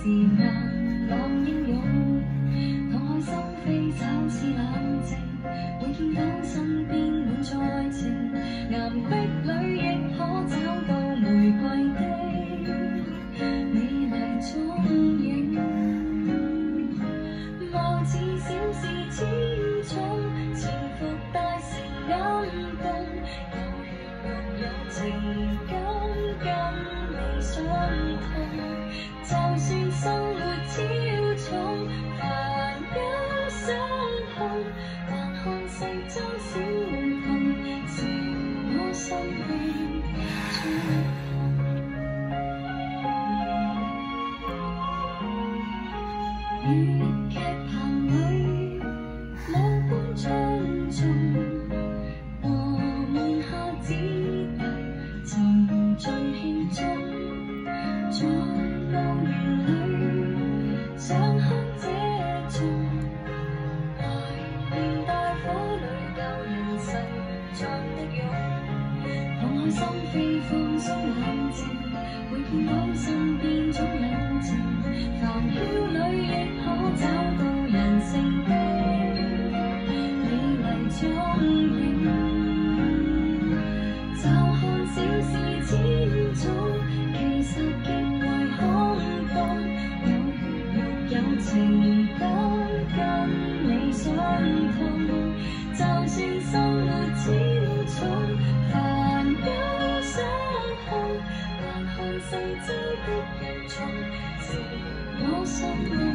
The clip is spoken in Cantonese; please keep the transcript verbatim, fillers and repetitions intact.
时硬朗英勇，敞开心扉找似冷静，會見到身邊滿載情，岩壁裏亦可找到玫瑰的美麗蹤影。貌似小事千種，潛伏大成感動，有血肉有情感跟你相通。就算生活超重，煩憂失控，還看四周小童，是我心的觸碰。粵劇棚裏某般莊重，和門下子弟沉醉戲中，在墓園裏想刻這種懷念大火裏舊人世像的勇，敞開心扉放鬆冷靜，會見到身邊總有情，煩囂裏亦可找到人性的美麗蹤影。就看小事千種，其實極為空洞，有血肉有情感跟你相通。就算生活超重，煩憂失控，還看四周的人叢，是我心。